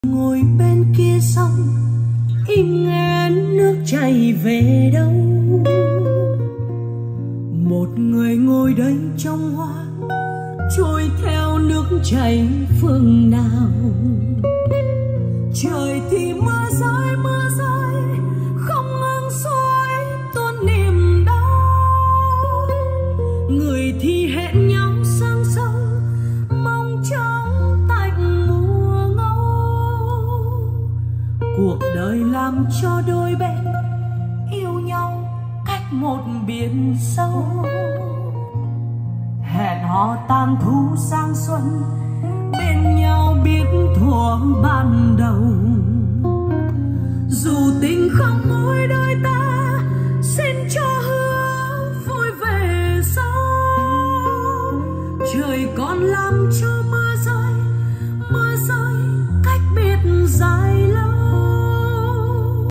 Ngồi bên kia sông im nghe nước chảy về đâu. Một người ngồi đây trong hoa trôi theo nước chảy phương nào. Trời thì mưa rơi không ngừng xuôi tuôn niềm đau. Người thì hẹn nhau sang sông mong trong tạnh mùa ngâu. Cuộc đời làm cho đôi bên yêu nhau cách một biển sâu. Hẹn hò tam thu sang xuân bên nhau biết thuở ban đầu. Dù tình không mối đôi ta xin cho hứa vui về sau. Trời còn làm cho mưa rơi cách biệt dài